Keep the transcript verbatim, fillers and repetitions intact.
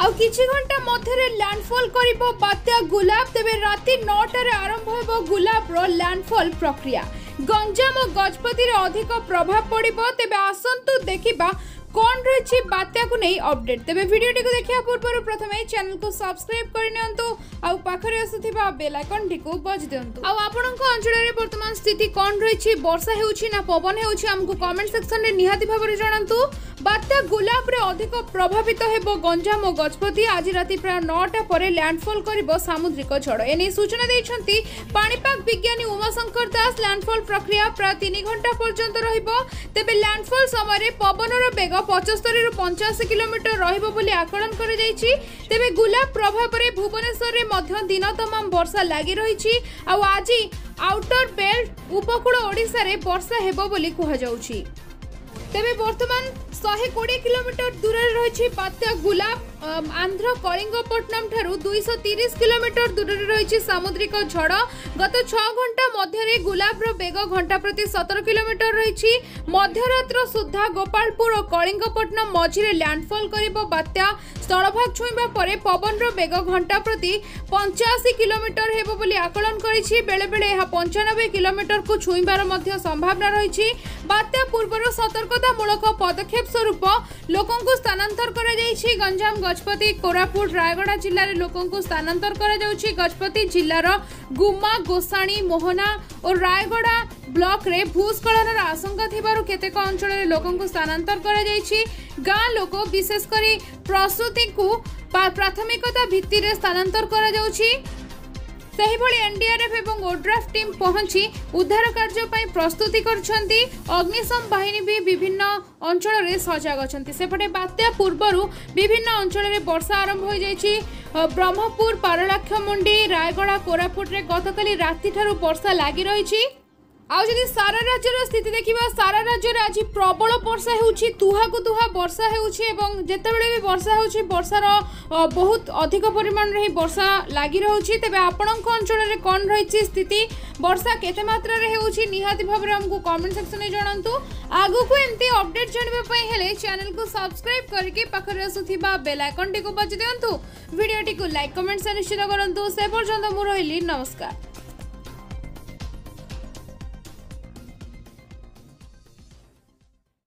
आउ किछि घंटा मध्य लैंडफॉल करिबो बात्या गुलाब। तेबे राति नौटार आरंभ होबो गुलाब रो लैंडफॉल प्रक्रिया। गंजाम और गजपति रे अधिक प्रभाव पड़िबो। तेबे आसंतु देखिबा कौन रही बात्या को नहीं अपडेट। तेबे वीडियो टी को देखिया पूर्व प्रथम चैनल को सब्सक्राइब करनियंतु आ पाखरे आसुथिबा बेल आइकन टी को बज दियंतु। आ आपनक अंचल रे वर्तमान स्थिति कौन रही, वर्षा हेउछि ना पवन हेउछि, हमको कमेंट सेक्शन रे निहाती भाबरे जणांतु। बात्या गुलाब रे अधिक प्रभावित हेबो गंजाम और गजपति। आज राति प्राय नौटा परे लैंडफॉल करिबो सामुद्रिक झड़। एने सूचना दैछंती पाणीपाग विज्ञानी उमाशंकर दास। लैंडफॉल प्रक्रिया प्राय तीन घंटा पर्यंत रहिबो। तेबे लैंडफॉल समय पवनर बेग पचहत्तर रु पचासी किलोमीटर रहिबो बोली आकलन करे जायछि। तेबे गुलाब प्रभाव रे भुवनेश्वर रे मध्य दिन तमाम वर्षा लागि रहिछि। आ आज आउटर बेल्ट उपकूल ओडिसा रे वर्षा हेबो बोली कहा जाउछि। तेबे वर्तमान एक सौ बीस किलोमीटर दूर रही बात्या गुलाब। आंध्र कलिंगपट्टनम ठारू दो सौ तीस किलोमीटर दूर रही सामुद्रिक झड़। गत छह घंटा मध्य गुलाब रो बेग घंटा प्रति सतर किलोमीटर रही। मध्यरात्र सुधा गोपालपुर और कलिंगपट्टनम मझिरे लैंडफॉल करिबो बात्या। स्थलभाग छुईबा परे पवन रो बेग घंटा प्रति पचासी किलोमीटर हेबो बोली आकलन करिछि। बेले बेले यह पंचानबे किलोमीटर को छुईबार मध्य संभावना रही। बात्या पूर्वर सतर्कतामूलक पदक्षेप स्वरूप लोकों को स्थानांतर करा जायछि। गंजाम गजपति कोरापुट रायगड़ा जिल्ला रे लोकों को स्थानांतर करा जाउछि। गजपति जिल्लार गुम्मा गोसाणी मोहना और रायगड़ा ब्लॉक रे भूस्खलन आशंका थिबारु केतेक अंचल रे लोकों को स्थानांतर करा जायछि। गाँ लोक विशेष करी प्रसूति को प्राथमिकता भित्ति रे स्थानांतर करा जाउछि। सेहिभଳି एनडीआरएफ एवं ओड्राफ टीम पहुंची उद्धार कार्य पई प्रस्तुति करछंती। अग्निशम बाहिनी भी विभिन्न अंचल रे सजग अछंती। सेपटे बात्या पूर्वरु विभिन्न अंचल रे वर्षा आरंभ हो जायछि। ब्रह्मपुर पारलाक्षमुंडी रायगड़ा कोरापुट रे गतकाली राति ठारू वर्षा लागि रहिछि। आउ जदि सारा राज्यर स्थिति देखिबा, सारा राज्य रे आज प्रबल वर्षा हेउछि। तुहा को तुहा वर्षा हेउछि एवं जेतेबेले भी वर्षा हेउछि वर्षार बहुत अधिक परिमाण रे वर्षा लागि रहउछि। तेबे आपणक अंचल रे कोन रहिछि स्थिति, वर्षा केते मात्रा रे हेउछि निहाती भाबरे हमको कमेंट सेक्शन रे जणांतु। आगु को एंती अपडेट जानबा पई हेले चैनल को सब्सक्राइब करके पाखरे आसुथिबा बेल आइकन टी को बज दियंतु। वीडियो टी को लाइक कमेंट से निश्चित करंतु। से पर्यंत मु रहिली, नमस्कार।